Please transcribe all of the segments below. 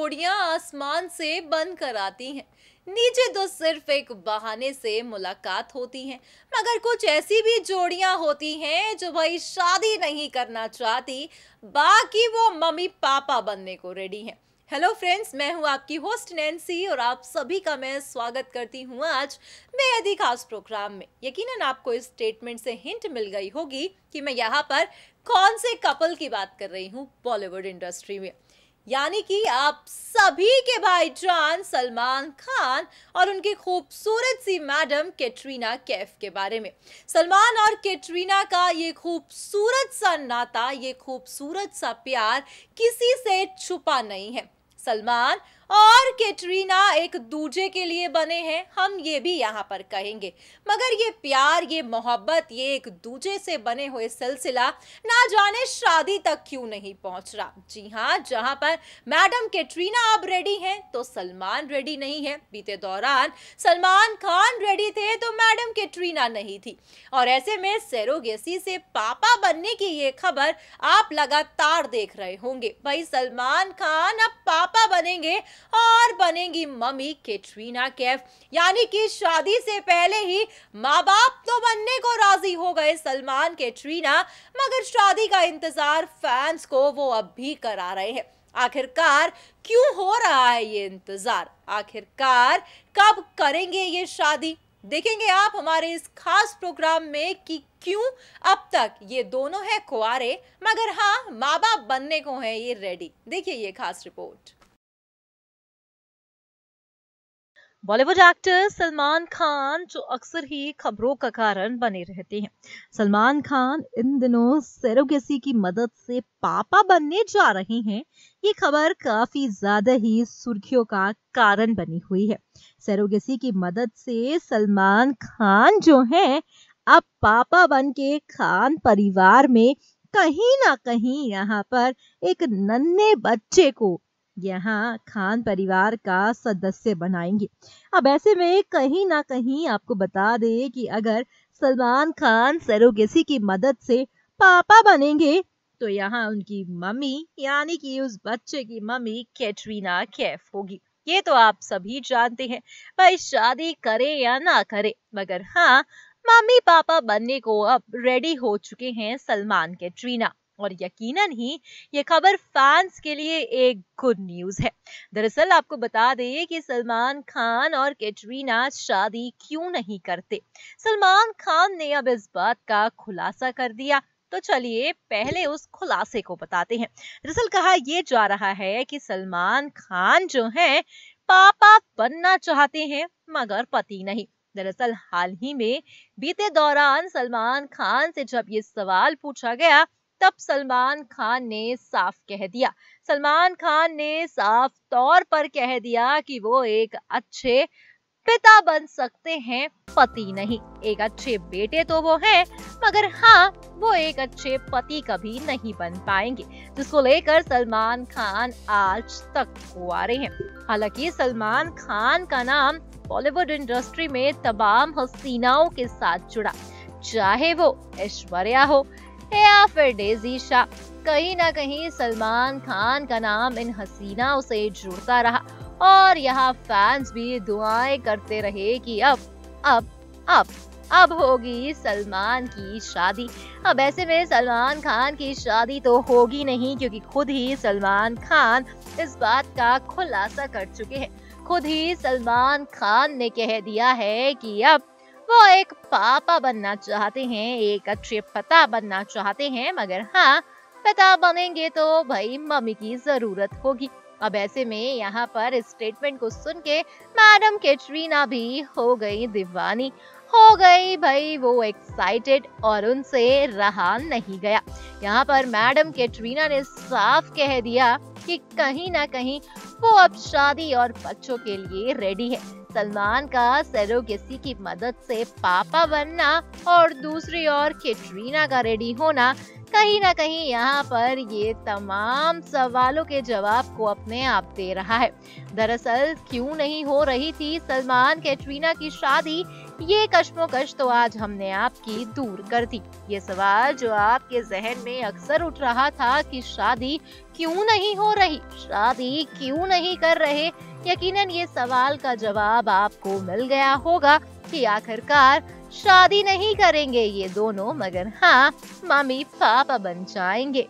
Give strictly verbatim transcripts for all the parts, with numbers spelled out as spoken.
जोड़ियां आसमान से बन कर आती हैं। नीचे तो सिर्फ एक बहाने से मुलाकात होती है, मगर कुछ ऐसी भी जोड़ियां होती हैं जो भाई शादी नहीं करना चाहती, बाकी वो मम्मी पापा बनने को रेडी हैं। हेलो फ्रेंड्स, मैं हूं आपकी होस्ट नैन्सी और आप सभी का मैं स्वागत करती हूं आज बेहद ही खास प्रोग्राम में। यकीनन आपको इस स्टेटमेंट से हिंट मिल गई होगी कि मैं यहाँ पर कौन से कपल की बात कर रही हूँ बॉलीवुड इंडस्ट्री में, यानी कि आप सभी के भाईजान सलमान खान और उनकी खूबसूरत सी मैडम कैटरीना कैफ के बारे में। सलमान और कैटरीना का ये खूबसूरत सा नाता, ये खूबसूरत सा प्यार किसी से छुपा नहीं है। सलमान और कैटरीना एक दूजे के लिए बने हैं, हम ये भी यहाँ पर कहेंगे, मगर ये प्यार, ये मोहब्बत, ये एक दूजे से बने हुए सिलसिला ना जाने शादी तक क्यों नहीं पहुंच रहा। जी हाँ, जहाँ पर मैडम कैटरीना अब रेडी हैं तो सलमान रेडी नहीं है। बीते दौरान सलमान खान रेडी थे तो मैडम कैटरीना नहीं थी, और ऐसे में सरोगेसी से पापा बनने की ये खबर आप लगातार देख रहे होंगे। भाई सलमान खान अब पापा बनेंगे और बनेंगी मम्मी कैटरीना कैफ, यानी कि शादी से पहले ही माँ बाप तो बनने को राजी हो गए सलमान कैटरीना, मगर शादी का इंतजार फैंस को वो अब भी करा रहे हैं। आखिरकार क्यों हो रहा है ये इंतजार? आखिरकार कब करेंगे ये शादी? देखेंगे आप हमारे इस खास प्रोग्राम में कि क्यों अब तक ये दोनों है कुंवारे, मगर हाँ माँ बाप बनने को है ये रेडी। देखिए ये खास report. Bollywood actor Salman Khan जो अक्सर ही खबरों का कारण बने रहते हैं। सलमान खान इन दिनों सरोगेसी की मदद से पापा बनने जा रहे हैं। ये खबर काफी ज्यादा ही सुर्खियों का कारण बनी हुई है। सरोगेसी की मदद से सलमान खान जो हैं अब पापा बन के खान परिवार में कहीं ना कहीं यहाँ पर एक नन्हे बच्चे को यहाँ खान परिवार का सदस्य बनाएंगे। अब ऐसे में कहीं ना कहीं आपको बता दे कि अगर सलमान खान सरोगेसी की मदद से पापा बनेंगे तो यहाँ उनकी मम्मी, यानी कि उस बच्चे की मम्मी कैटरीना कैफ होगी। ये तो आप सभी जानते हैं, भाई शादी करे या ना करे, मगर हाँ मम्मी पापा बनने को अब रेडी हो चुके हैं सलमान कैटरीना। और यकीनन ही ये खबर फैंस के लिए एक गुड न्यूज है। दरअसल आपको बता दें कि सलमान खान और कैटरीना शादी क्यों नहीं करते। सलमान खान ने अब इस बात का खुलासा कर दिया, तो चलिए पहले उस खुलासे को बताते हैं। दरअसल कहा यह जा रहा है कि सलमान खान जो हैं पापा बनना चाहते हैं, मगर पति नहीं। दरअसल हाल ही में बीते दौरान सलमान खान से जब ये सवाल पूछा गया, तब सलमान खान ने साफ कह दिया सलमान खान ने साफ तौर पर कह दिया कि वो एक अच्छे पिता बन सकते हैं, पति नहीं। एक अच्छे बेटे तो वो हैं, मगर हाँ वो एक अच्छे पति कभी नहीं बन पाएंगे, जिसको लेकर सलमान खान आज तक कुंवारे हैं। हालांकि सलमान खान का नाम बॉलीवुड इंडस्ट्री में तमाम हसीनाओं के साथ जुड़ा, चाहे वो ऐश्वर्या हो या फिर डेजी शाह। कहीं ना कहीं सलमान खान का नाम इन हसीनाओं से जुड़ता रहा, और यहाँ फैंस भी दुआएं करते रहे कि अब अब अब अब होगी सलमान की शादी। अब ऐसे में सलमान खान की शादी तो होगी नहीं, क्योंकि खुद ही सलमान खान इस बात का खुलासा कर चुके हैं। खुद ही सलमान खान ने कह दिया है कि अब वो एक पापा बनना चाहते हैं, एक अच्छे पिता बनना चाहते हैं, मगर हाँ पिता बनेंगे तो भाई मम्मी की जरूरत होगी। अब ऐसे में यहाँ पर इस स्टेटमेंट को सुन के मैडम कैटरीना भी हो गई दीवानी, हो गई भाई वो एक्साइटेड, और उनसे रहा नहीं गया। यहाँ पर मैडम कैटरीना ने साफ कह दिया कि कहीं ना कहीं वो अब शादी और बच्चों के लिए रेडी है। सलमान का सरोगेसी की मदद से पापा बनना और दूसरी ओर कैटरीना का रेडी होना कहीं ना कहीं यहाँ पर ये तमाम सवालों के जवाब को अपने आप दे रहा है। दरअसल क्यों नहीं हो रही थी सलमान कैटरीना की शादी, ये कश्मोकश तो आज हमने आपकी दूर कर दी। ये सवाल जो आपके जहन में अक्सर उठ रहा था कि शादी क्यों नहीं हो रही, शादी क्यों नहीं कर रहे, यकीनन ये सवाल का जवाब आपको मिल गया होगा कि आखिरकार शादी नहीं करेंगे ये दोनों, मगर हाँ, मम्मी पापा बन जाएंगे।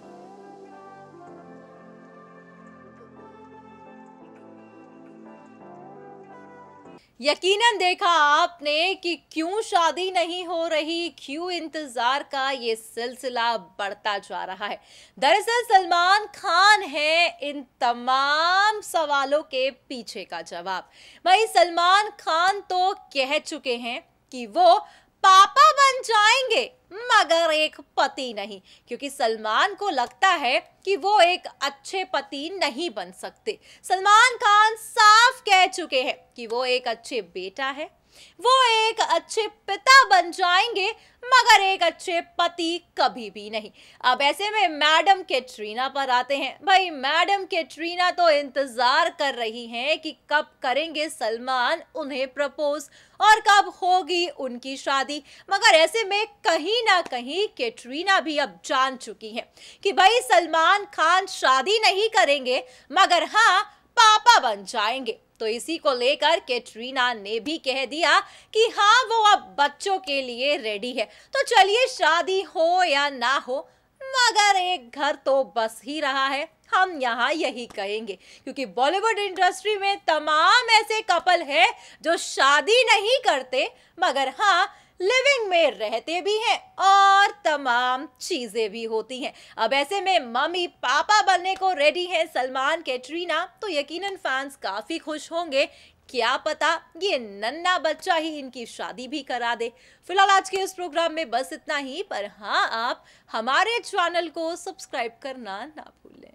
यकीनन देखा आपने कि क्यों शादी नहीं हो रही, क्यों इंतजार का ये सिलसिला बढ़ता जा रहा है। दरअसल सलमान खान है इन तमाम सवालों के पीछे का जवाब। भाई सलमान खान तो कह चुके हैं कि वो पापा बन जाएंगे मगर एक पति नहीं, क्योंकि सलमान को लगता है कि वो एक अच्छे पति नहीं बन सकते। सलमान खान साफ कह चुके हैं कि वो एक अच्छे बेटा है, वो एक अच्छे पिता बन जाएंगे मगर एक अच्छे पति कभी भी नहीं। अब ऐसे में मैडम कैटरीना पर आते हैं। भाई मैडम कैटरीना तो इंतजार कर रही हैं कि कब करेंगे सलमान उन्हें प्रपोज और कब होगी उनकी शादी, मगर ऐसे में कहीं ना कहीं कैटरीना भी अब जान चुकी हैं कि भाई सलमान खान शादी नहीं करेंगे मगर हाँ पापा बन जाएंगे। तो इसी को लेकर कैटरीना ने भी कह दिया कि हाँ वो अब बच्चों के लिए रेडी है। तो चलिए शादी हो या ना हो मगर एक घर तो बस ही रहा है, हम यहाँ यही कहेंगे, क्योंकि बॉलीवुड इंडस्ट्री में तमाम ऐसे कपल हैं जो शादी नहीं करते मगर हाँ लिविंग में रहते भी हैं और तमाम चीजें भी होती हैं। अब ऐसे में मम्मी पापा बनने को रेडी है सलमान कैटरीना, तो यकीनन फैंस काफी खुश होंगे। क्या पता ये नन्हा बच्चा ही इनकी शादी भी करा दे। फिलहाल आज के इस प्रोग्राम में बस इतना ही, पर हाँ आप हमारे चैनल को सब्सक्राइब करना ना भूलें।